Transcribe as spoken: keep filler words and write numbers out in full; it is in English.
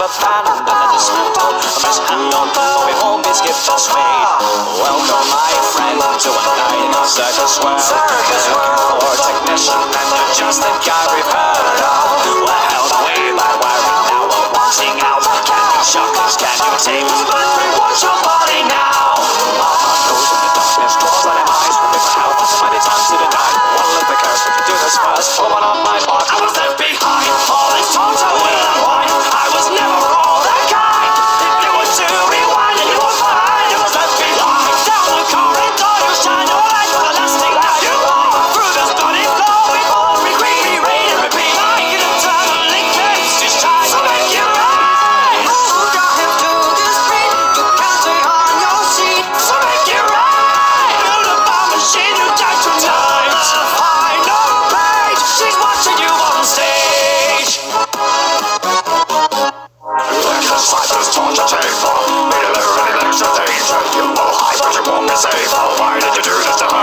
abandoned and dismantled, mishandled, for we all be skipped and swayed. Welcome, my friend, to a night in our circus world. Circus world. For a technician and you're just the guy we've heard of. We're held away by wiring, now we're wanting out. Can you shock us? Can you tame us? But we want your body now. Our heart goes in the darkness, draws on our eyes, hoping for help. So many times to deny. One live the curse, but you do this first. Pull one on my part. I was left behind. All this talk to will unwind. I was never all that kind. If you were to rewind and you were fine, you was left behind. Down the corridor, you shine your light for the lasting now you are. Through this bloody flow, we all regret, re-rate and repeat. Like an eternally cleansed to shine, so make you right. Hold your hips to this beat. You can't stay on your seat, so make you right. Build a bomb machine, you die tonight. Final page, she's watching you on stage. Fighters torture table, me deliver any lecture danger. You will hide, but you won't be safe. Why did you do this to